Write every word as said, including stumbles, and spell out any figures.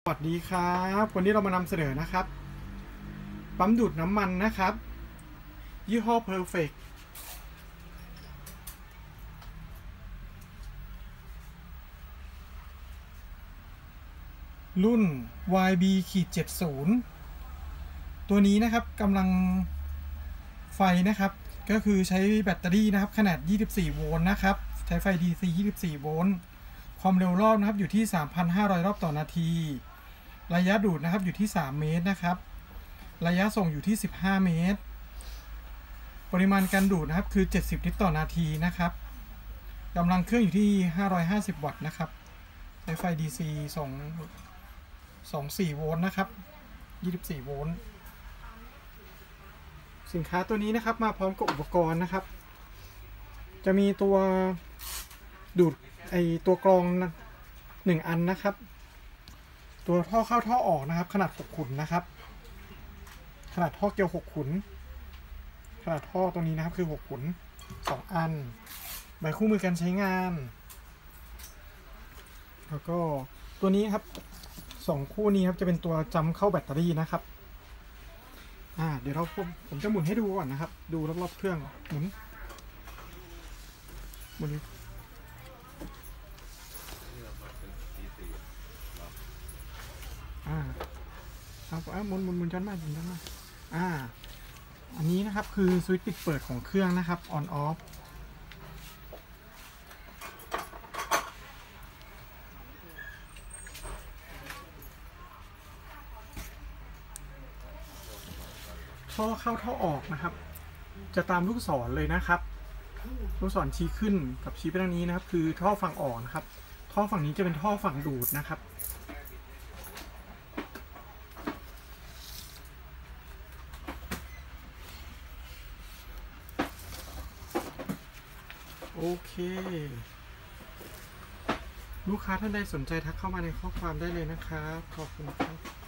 สวัสดีครับวันนี้เรามานำเสนอนะครับปั๊มดูดน้ำมันนะครับยี่ห้อ Perfect รุ่น วาย บี เจ็ดสิบ ตัวนี้นะครับกำลังไฟนะครับก็คือใช้แบตเตอรี่นะครับขนาดยี่สิบสี่โวลต์นะครับใช้ไฟ ดี ซี ยี่สิบสี่โวลต์ความเร็วรอบนะครับอยู่ที่ สามพันห้าร้อย รอบต่อนาทีระยะดูดนะครับอยู่ที่สามเมตรนะครับระยะส่งอยู่ที่สิบห้าเมตรปริมาณการดูดนะครับคือเจ็ดสิบลิตรต่อนาทีนะครับกำลังเครื่องอยู่ที่ห้าร้อยห้าสิบวัตต์นะครับใช้ไฟ ดี ซี สองสองสี่โวลต์นะครับยี่สิบสี่โวลต์สินค้าตัวนี้นะครับมาพร้อมกับอุปกรณ์นะครับจะมีตัวดูดไอตัวกรองหนึ่งอันนะครับตัวท่อเข้าท่อออกนะครับขนาดหกขุนนะครับขนาดท่อเกลียวหกขุนขนาดท่อตรงนี้นะครับคือหกขุนสองอันใบคู่มือการใช้งานแล้วก็ตัวนี้ครับสองคู่นี้ครับจะเป็นตัวจำเข้าแบตเตอรี่นะครับอ่าเดี๋ยวเราผมจะหมุนให้ดูก่อนนะครับดูรอบๆเครื่องหมุนหมุนอ่าครับอ่าหมุนหมุนหมุนจนมากหมุนจนมากอ่าอันนี้นะครับคือสวิตช์ปิดเปิดของเครื่องนะครับออนออฟท่อเข้าท่อออกนะครับจะตามลูกศรเลยนะครับลูกศรชี้ขึ้นกับชี้ไปทางนี้นะครับคือท่อฝั่งออกนะครับท่อฝั่งนี้จะเป็นท่อฝั่งดูดนะครับโอเคลูกค้าท่านใดสนใจทักเข้ามาในข้อความได้เลยนะครับขอบคุณครับ